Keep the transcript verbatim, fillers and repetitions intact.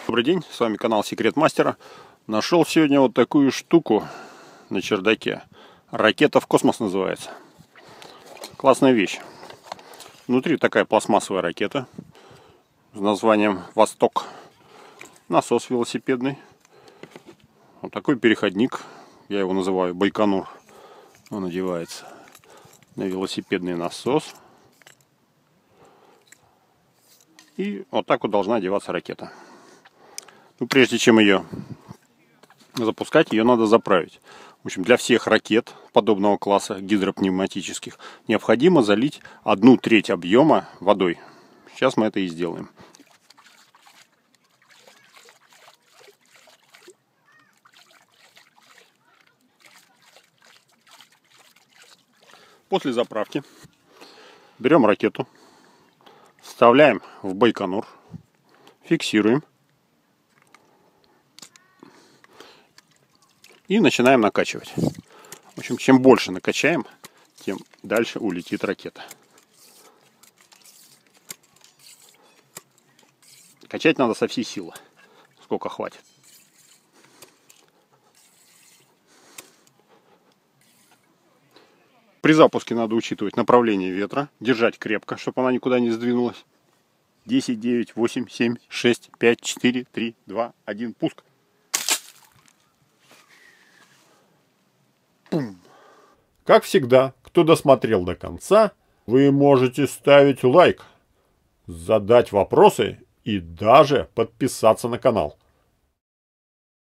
Добрый день, с вами канал Секрет Мастера. Нашел сегодня вот такую штуку на чердаке. Ракета в космос называется. Классная вещь. Внутри такая пластмассовая ракета с названием «Восток». Насос велосипедный. Вот такой переходник. Я его называю Байконур. Он одевается на велосипедный насос. И вот так вот должна одеваться ракета. Ну, прежде чем ее запускать, ее надо заправить. В общем, для всех ракет подобного класса гидропневматических необходимо залить одну треть объема водой. Сейчас мы это и сделаем. После заправки берем ракету, вставляем в Байконур, фиксируем и начинаем накачивать. В общем, чем больше накачаем, тем дальше улетит ракета. Качать надо со всей силы, сколько хватит. При запуске надо учитывать направление ветра, держать крепко, чтобы она никуда не сдвинулась. десять, девять, восемь, семь, шесть, пять, четыре, три, два, один, пуск. Пум. Как всегда, кто досмотрел до конца, вы можете ставить лайк, задать вопросы и даже подписаться на канал.